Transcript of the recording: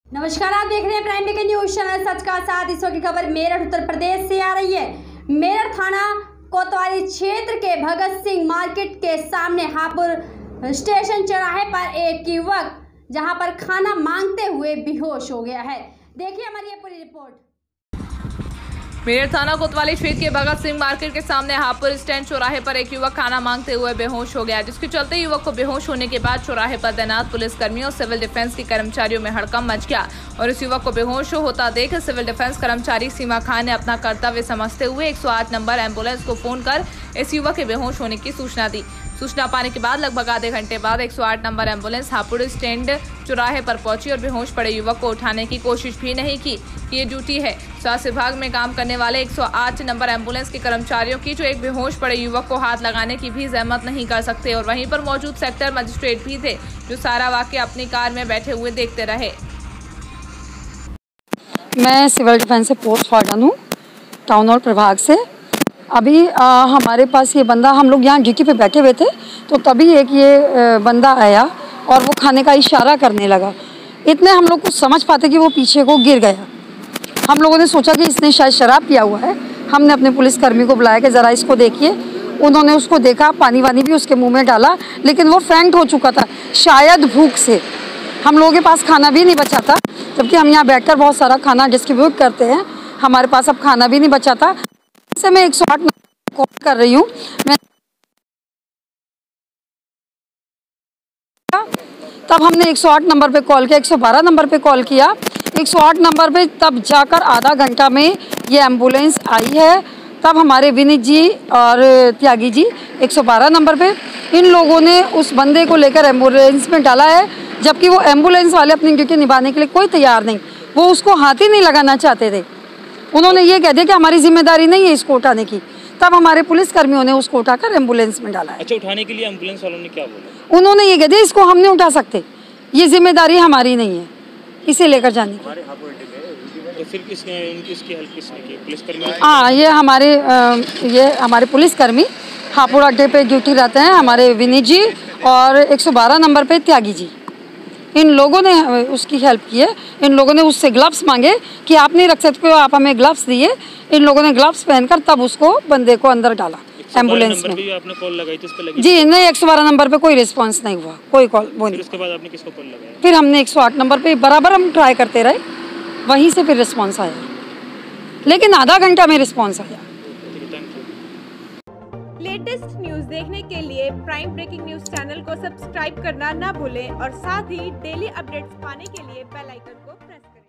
नमस्कार, आप देख रहे हैं प्राइम ब्रेकिंग न्यूज चैनल सच का साथ। इस वक्त की खबर मेरठ उत्तर प्रदेश से आ रही है। मेरठ थाना कोतवाली क्षेत्र के भगत सिंह मार्केट के सामने हापुड़ स्टेशन चौराहे पर एक युवक जहां पर खाना मांगते हुए बेहोश हो गया है। देखिए हमारी ये पूरी रिपोर्ट। मेरठ थाना कोतवाली क्षेत्र के भगत सिंह मार्केट के सामने हापुड़ स्टैंड चौराहे पर एक युवक खाना मांगते हुए बेहोश हो गया, जिसके चलते युवक को बेहोश होने के बाद चौराहे पर तैनात पुलिसकर्मियों और सिविल डिफेंस के कर्मचारियों में हड़कंप मच गया और इस युवक को बेहोश होता देख सिविल डिफेंस कर्मचारी सीमा खान ने अपना कर्तव्य समझते हुए 108 नंबर एम्बुलेंस को फोन कर इस युवक के बेहोश होने की सूचना दी। सूचना पाने के बाद लगभग आधे घंटे बाद 108 नंबर एम्बुलेंस हापुड़ स्टैंड चौराहे पर पहुंची और बेहोश पड़े युवक को उठाने की कोशिश भी नहीं की। ये ड्यूटी है स्वास्थ्य विभाग में काम करने वाले 108 नंबर एम्बुलेंस के कर्मचारियों की, जो एक बेहोश पड़े युवक को हाथ लगाने की भी जहमत नहीं कर सकते। और वहीं पर मौजूद सेक्टर मजिस्ट्रेट भी थे, जो सारा वाकया अपनी कार में बैठे हुए देखते रहे। मैं सिविल डिफेंस से पोस्ट वार्डन हूँ, टाउन हॉल प्रभाग से। अभी हमारे पास ये बंदा, हम लोग यहाँ ड्यूटी पे बैठे हुए थे तो तभी एक ये बंदा आया और वो खाने का इशारा करने लगा। इतने हम लोग कुछ समझ पाते कि वो पीछे को गिर गया। हम लोगों ने सोचा कि इसने शायद शराब पिया हुआ है। हमने अपने पुलिसकर्मी को बुलाया कि ज़रा इसको देखिए। उन्होंने उसको देखा, पानी वानी भी उसके मुँह में डाला, लेकिन वो फेंट हो चुका था, शायद भूख से। हम लोगों के पास खाना भी नहीं बचा था, जबकि हम यहाँ बैठकर बहुत सारा खाना डिस्ट्रीब्यूट करते हैं। हमारे पास अब खाना भी नहीं बचा था। से मैं 108 नंबर कॉल कर रही हूँ। तब हमने 108 नंबर पे कॉल किया, 112 नंबर पे कॉल किया, 108 नंबर पे तब जाकर आधा घंटा में ये एम्बुलेंस आई है। तब हमारे विनीत जी और त्यागी जी 112 नंबर पे, इन लोगों ने उस बंदे को लेकर एम्बुलेंस में डाला है, जबकि वो एम्बुलेंस वाले अपनी ड्यूटी निभाने के लिए कोई तैयार नहीं। वो उसको हाथ ही नहीं लगाना चाहते थे। उन्होंने ये कह दिया कि हमारी जिम्मेदारी नहीं है इसको उठाने की। तब हमारे पुलिसकर्मियों ने उसको उठाकर एम्बुलेंस में डाला है। अच्छा, उठाने के लिए एम्बुलेंस वालों ने क्या बोला? उन्होंने ये कह दिया इसको हम नहीं उठा सकते, ये जिम्मेदारी हमारी नहीं है इसे लेकर जाने की। तो फिर किसकी हेल्प किसने की? पुलिसकर्मी? हाँ, ये हमारे पुलिसकर्मी हापुड़ अड्डे पे ड्यूटी रहते हैं, हमारे विनीत जी और 112 नंबर पे त्यागी जी। इन लोगों ने उसकी हेल्प की है। इन लोगों ने उससे ग्लव्स मांगे कि आप नहीं रख सकते हो, आप हमें ग्लव्स दिए। इन लोगों ने ग्लव्स पहनकर तब उसको बंदे को अंदर डाला एम्बुलेंस में। आपने कॉल लगाई थी, उस पे लगी? जी नहीं, 112 नंबर पे कोई रिस्पांस नहीं हुआ, कोई कॉल वो नहीं। उसके बाद आपने किसको कॉल लगाया? फिर हमने 108 नंबर पे बराबर हम ट्राई करते रहे, वहीं से फिर रिस्पांस आया, लेकिन आधा घंटा में रिस्पांस आया। लेटेस्ट न्यूज देखने के लिए प्राइम ब्रेकिंग न्यूज चैनल को सब्सक्राइब करना ना भूलें और साथ ही डेली अपडेट्स पाने के लिए बेल आइकन को प्रेस करें।